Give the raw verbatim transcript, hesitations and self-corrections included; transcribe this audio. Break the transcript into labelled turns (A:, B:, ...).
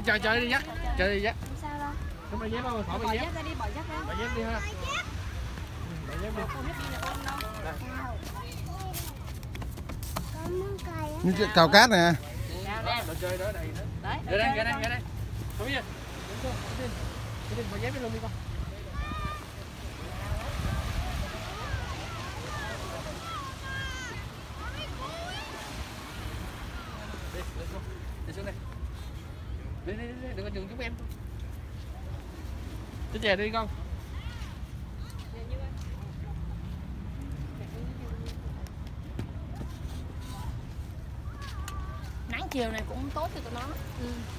A: chơi chơi đi dắt, chơi đi dắt.
B: Sao đâu?
A: Không phải dép đâu, khỏi
B: Bỏ
A: dép.
B: dép ra đi, bỏ dép ra.
A: Bỏ dép đi ha. Bỏ dép đi.
B: Không biết đi là ôm đâu.
C: Như cào cát nè.
A: Đồ chơi đó đây đó.
B: Đấy.
A: Ra đây, ra đây, ra đây. Không biết. Đi, bỏ dép đi luôn đi con. Đi, đi xuống. Đi xuống đây. Đi đi đi, đừng có dừng chúng em. Đi về đi con.
B: Nắng chiều này cũng tốt cho tụi nó. Ừ.